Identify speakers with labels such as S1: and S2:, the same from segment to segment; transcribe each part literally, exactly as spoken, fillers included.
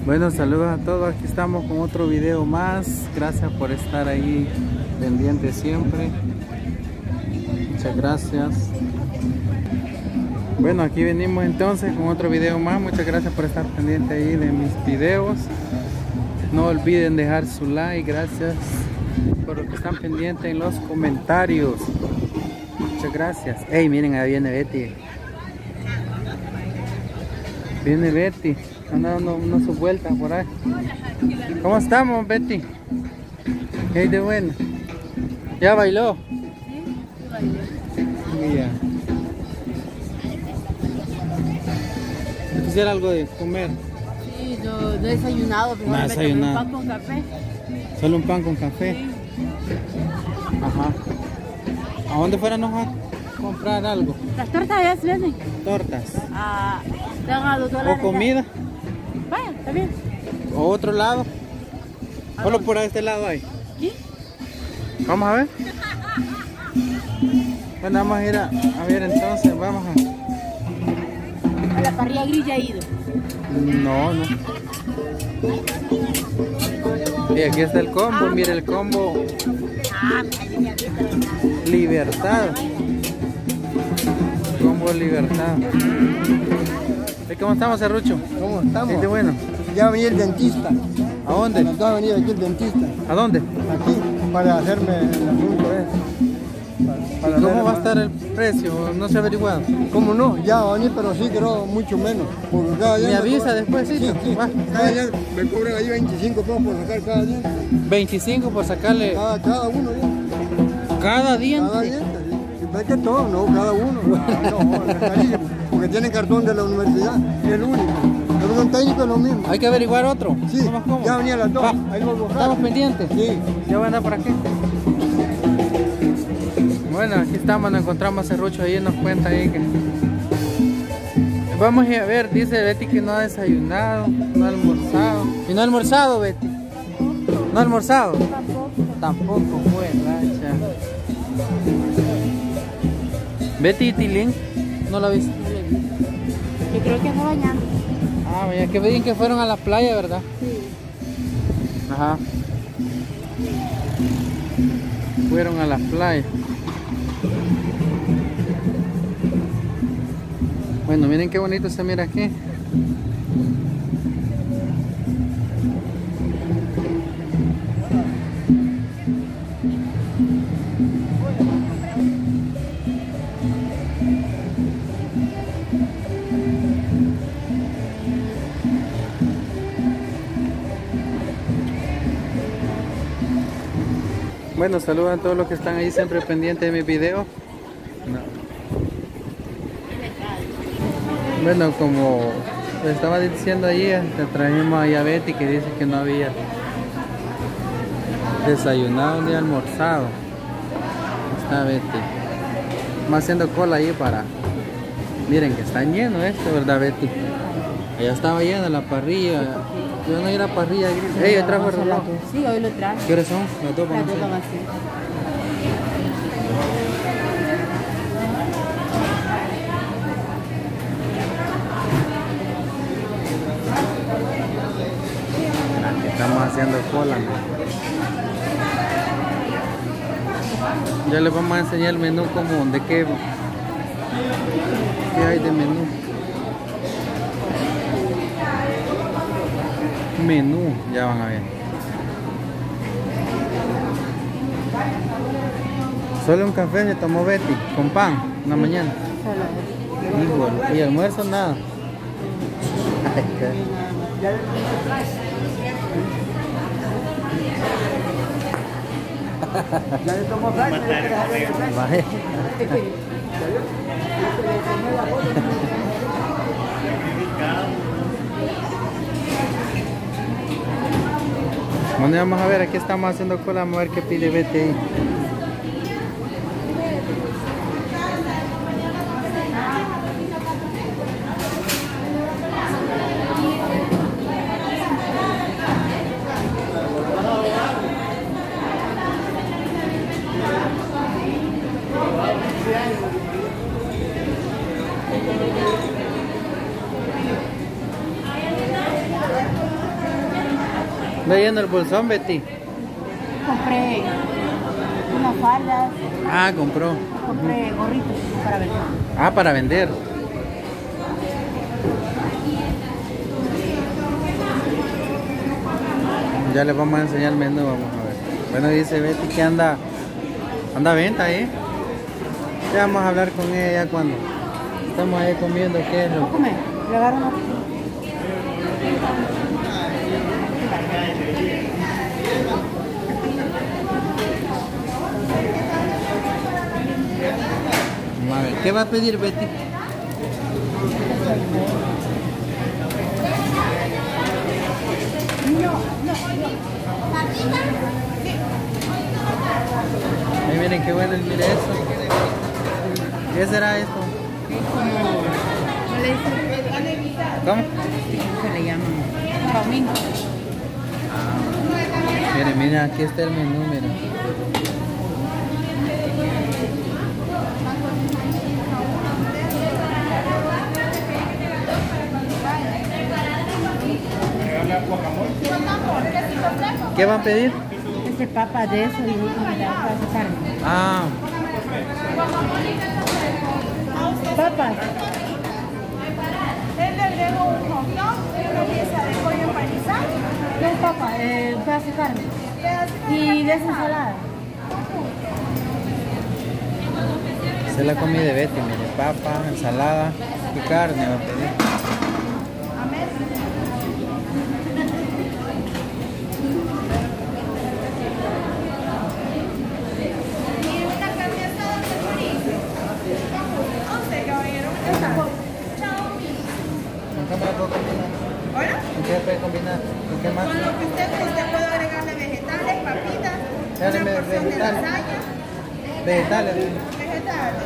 S1: Bueno, saludos a todos, aquí estamos con otro video más. Gracias por estar ahí pendiente siempre. Muchas gracias. Bueno, aquí venimos entonces con otro video más. Muchas gracias por estar pendiente ahí de mis videos. No olviden dejar su like. Gracias por los que están pendientes en los comentarios. Muchas gracias. Hey, miren, ahí viene Betty. Viene Betty. Anda dando unas sus vueltas por ahí. ¿Cómo estamos, Betty? ¿Qué hay de bueno? ¿Ya bailó?
S2: Sí, bailé.
S1: Mira. ¿Quisiera algo de comer?
S2: Sí, yo no he desayunado, pero
S1: No he
S2: me tomé un
S1: desayunado.
S2: pan con café.
S1: ¿Solo un pan con café?
S2: Sí.
S1: Ajá. ¿A dónde fuéramos a comprar algo?
S2: Las tortas ya se venden.
S1: Tortas.
S2: Ah, están a dos dólares.
S1: ¿O comida?
S2: Vaya, está bien.
S1: ¿O otro lado?
S2: ¿A
S1: Solo
S2: dónde?
S1: por este lado hay.
S2: ¿Sí?
S1: Vamos a ver. Bueno, vamos a ir a, a ver entonces, vamos a...
S2: A la parrilla grilla he ido.
S1: No, no. Y aquí está el combo, mire el combo.
S2: Ah, me ha visto.
S1: Libertad. Combo Libertad. ¿Y cómo estamos, Serrucho?
S3: ¿Cómo estamos?
S1: ¿Este bueno?
S3: Ya venía el dentista.
S1: ¿A dónde?
S3: Nos va a venir aquí el dentista.
S1: ¿A dónde?
S3: Aquí, para hacerme el asunto ese. Para, para
S1: ¿Cómo
S3: ver-
S1: va a estar el precio? No se ha averiguado.
S3: ¿Cómo no? Ya va a venir, pero sí creo mucho menos. Porque cada día
S1: ¿Me
S3: me
S1: avisa
S3: cobran-
S1: después, sí?
S3: Sí, sí.
S1: Va.
S3: Cada día me cobran ahí veinticinco pesos por sacar cada diente.
S1: veinticinco por sacarle
S3: Cada, cada uno ya.
S1: cada diente.
S3: Cada diente. Sí. Y ves que todo, no, cada uno. Ah, no, es carísimo, porque tienen cartón de la universidad. Es el único. Pero un técnico es lo mismo.
S1: Hay que averiguar otro.
S3: Sí,
S1: ¿Cómo, cómo?
S3: ya venía las dos.
S1: Va.
S3: Ahí lo voy a buscar.
S1: ¿Estamos pendientes?
S3: Sí.
S1: Ya voy a andar por aquí. Bueno, aquí estamos, nos encontramos a Serrucho ahí, nos cuenta ahí que... Vamos a ver, dice Betty que no ha desayunado, no ha almorzado. ¿Y no ha almorzado, Betty? ¿No ha almorzado?
S2: Tampoco.
S1: Tampoco fue, racha. Betty y Tilín, ¿no la viste?
S2: No le vi. Yo creo que anda bañando.
S1: Ah, vaya, que bien que fueron a la playa, ¿verdad?
S2: Sí.
S1: Ajá. Fueron a la playa. Bueno, miren qué bonito se mira aquí. Bueno, saludos a todos los que están ahí siempre pendientes de mis videos. No. Bueno, como les estaba diciendo ayer, te trajimos a Betty que dice que no había desayunado ni almorzado. Está Betty. Vamos haciendo cola ahí para... Miren que está lleno esto, ¿verdad, Betty? Allá estaba llena la parrilla. Yo no ir a parrilla gris. Ey, yo trajo el reloj.
S2: Sí, hoy lo traje.
S1: ¿Qué horas son? Las dos.
S2: Las
S1: vamos a
S2: dos
S1: hacer.
S2: van a ser.
S1: Aquí estamos haciendo cola, ¿no? Ya les vamos a enseñar el menú como de qué, qué hay de menú. Menú, ya van a ver. Solo un café se tomó Betty con pan en la mañana.
S2: Solo.
S1: Híjole, y almuerzo nada. Ay, qué-
S3: Ya le tomó flash, ya le dejaré el flash.
S1: Vaya. Bueno, vamos a ver, aquí estamos haciendo cola, vamos a ver qué pide Betty ahí. ¿Va yendo el bolsón, Betty?
S2: Compré unas faldas,
S1: Ah, compró.
S2: compré gorritos para vender.
S1: Ah, para vender. Ya les vamos a enseñar el menú, vamos a ver. Bueno, dice Betty que anda anda a venta ahí. Ya vamos a hablar con ella ya cuando estamos ahí comiendo. ¿Qué es lo?
S2: ¿Cómo comer? Le agarro una...
S1: Vamos a ver, ¿qué va a pedir Betty? Ahí miren qué bueno, mire eso. ¿Qué será esto? ¿Cómo?
S2: Se le llama domingo.
S1: Miren, miren, aquí está el menú, miren. ¿Qué van a pedir?
S2: Este papa de eso y me da para carne.
S1: Ah,
S2: Papas.
S4: Él le agregó un hot dog, una pieza de pollo empanizado,
S2: No, papa, eh, un pedazo de carne. Y de esa ensalada.
S1: esa es la comida de Betty, miren, papa, ensalada y carne va a pedir.
S4: y una carne asada de chorizo. once, caballero. Chao.
S1: ¿Con qué me la puedo combinar?
S4: ¿Hola?
S1: ¿Con qué puede combinar? ¿Con qué más?
S4: Con lo que usted guste, puedo agregarle vegetales, papitas,
S1: Dale,
S4: una porción de
S1: vegetales.
S4: lasaña.
S1: Vegetales.
S4: Vegetales.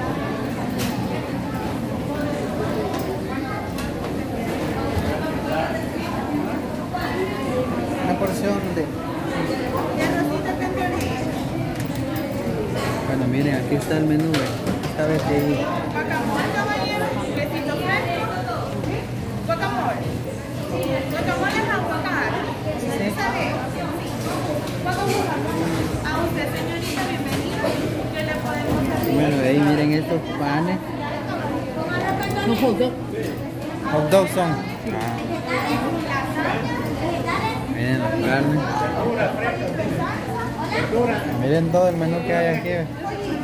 S1: Una porción de...
S4: Y arrocito cantonés.
S1: Bueno, miren, aquí está el menú. Esta vez que...
S4: Guacamole, caballero. Quesito fresco. Guacamole. Guacamole es aguacate.
S1: Sí.
S4: ¿Sabe? Guacamole. A usted, señorita, bienvenida. ¿Qué le podemos hacer?
S1: Bueno, ahí miren estos panes.
S2: No hot dog.
S1: Hot dogs son. Ah. Miren la carne. Miren todo el menú que hay aquí. ve.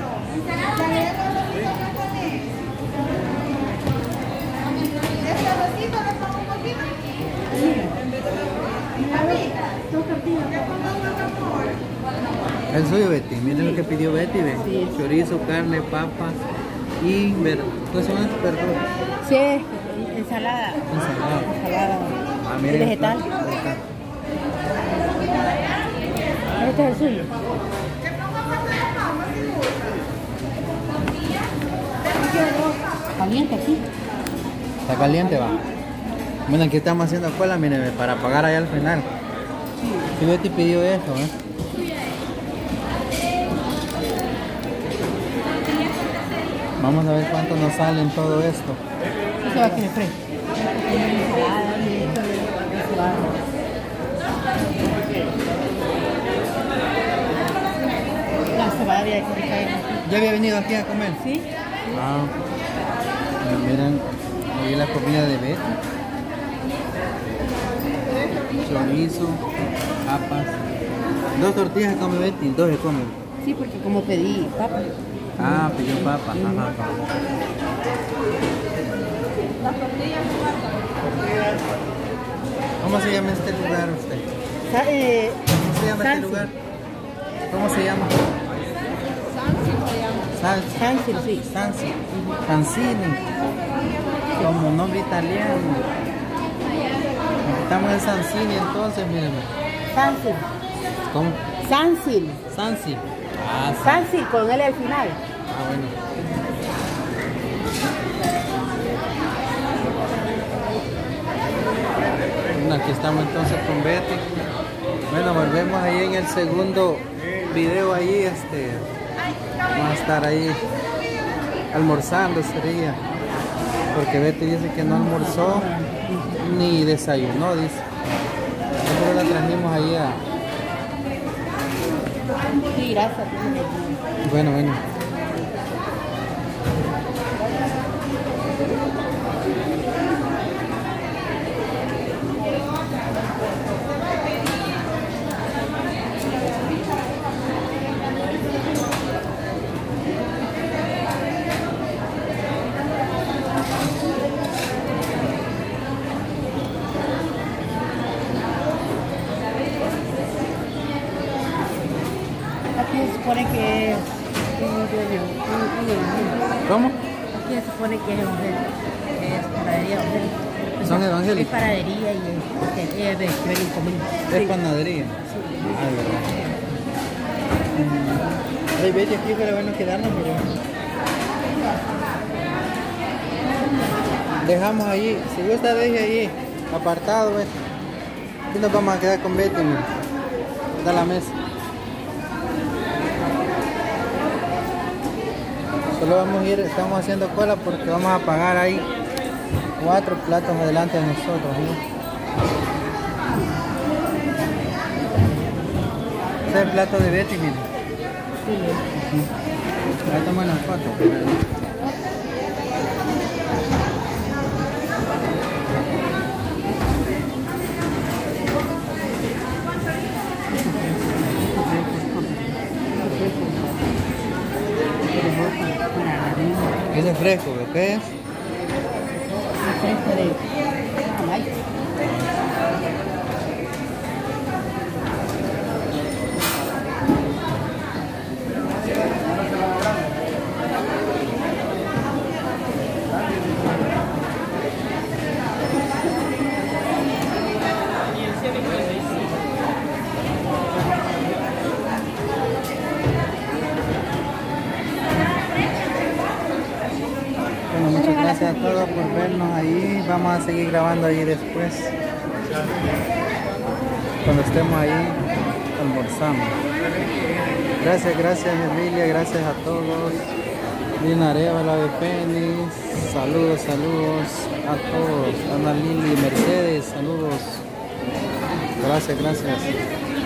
S4: Este arrocito le pongo un poquito. Le pongo guacamole.
S1: El suyo, Betty. Miren lo que pidió Betty. ve. Chorizo, carne, papas y ver... ¿Qué son las verduras?
S2: Sí, ensalada.
S1: Ensalada.
S2: Ensalada.
S1: Ah,
S2: Y
S1: miren.
S2: vegetal.
S1: Vegetal.
S2: Este es el suyo.
S4: Le pongo parte de papa si gusta.
S2: Caliente aquí.
S1: Está caliente, va. Bueno, aquí estamos haciendo cola, miren, ve, para pagar allá al final. Y Betty pidió eso, ¿eh? Vamos a ver cuánto nos sale en todo esto.
S2: Eso va a querer fresco. Ensalada, ensalada. La cebada había que caer.
S1: ¿Ya había venido aquí a comer?
S2: ¿Sí?
S1: Ah. Miren, ahí la comida de Betty. Chorizo, papas. Dos tortillas come Betty, dos se comen.
S2: Sí, porque como pedí papa.
S1: Ah, pidió papas. Ajá. ¿Cómo se llama este lugar usted?
S2: Sa- eh,
S1: ¿Cómo se llama este
S2: Sansi.
S1: lugar? ¿Cómo se llama? Sansi.
S2: Sansi, sí.
S1: Sansi. Sansini. Como nombre italiano. Estamos en Sansini entonces, mírenme.
S2: Sansi.
S1: ¿Cómo?
S2: Sansil.
S1: Sansi. Ah, San-
S2: Sansil con L al final.
S1: ah, bueno. Bueno, aquí estamos entonces con Betty. Bueno, volvemos ahí en el segundo video ahí, este, vamos a estar ahí almorzando sería, porque Betty dice que no almorzó ni desayunó, dice. Nosotros la trajimos ahí a...
S2: Sí, gracias.
S1: Bueno, bueno.
S2: Aquí se supone que es un dueño, un dueño.
S1: ¿Cómo?
S2: Aquí se supone que es evangélico, que es panadería evangélica.
S1: ¿Son
S2: Es
S1: evangélicos?
S2: panadería y es, es, es de Evangelio Común.
S1: Es panadería. Ah, verdad. Mm. Ay, vete aquí, pero bueno quedarnos, pero... Dejamos allí, si gusta deje allí, apartado, ve. Aquí nos vamos a quedar con Betty, mira. Está la mesa. Solo vamos a ir, estamos haciendo cola porque vamos a pagar ahí cuatro platos adelante de nosotros, ¿no? Este es el plato de Betty, mire. Sí. Ahí toman las fotos. Ese es fresco, ¿qué es?
S2: Fresco de Jamaica.
S1: Bueno, muchas gracias a todos por vernos ahí. Vamos a seguir grabando ahí después. Cuando estemos ahí, almorzamos. Gracias, gracias Emilia, gracias a todos. Lina Arevalo de Fénix, saludos, saludos a todos. Ana Lili, Mercedes, saludos. Gracias, gracias.